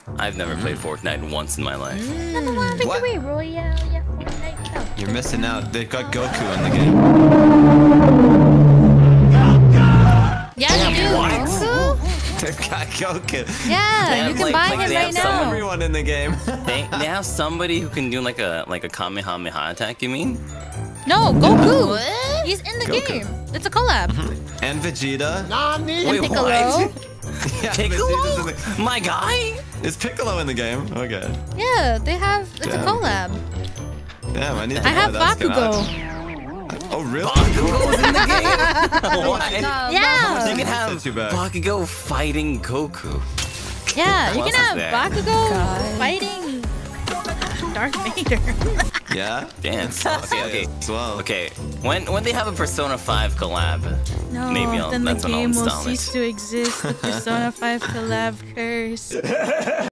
I've never played Fortnite once in my life. Number one victory royale, yeah, Fortnite. You're missing out. They've got Goku in the game. Yeah, they do. Goku? They've got Goku. Yeah, you can buy him right now. Everyone in the game. They have somebody who can do like a Kamehameha attack. You mean? No, Goku. What? He's in the Goku. game. It's a collab. And Vegeta. And Wait, Piccolo. what? Yeah, Piccolo? Vegeta's in the... My guy? Is Piccolo in the game? Okay. Yeah, they have. It's a collab. Damn, I need to I have know that's good Bakugo. odds. Oh, really? Bakugo's in the game? What? Yeah. You can have Too bad. Bakugo fighting Goku. Yeah, you Who can else have is there? Bakugo fighting Darth Vader. Yeah? Damn. Okay. Well. Okay. When they have a Persona 5 collab, No, maybe then the that's when I'll game will install it. cease to exist. The Persona 5 collab curse.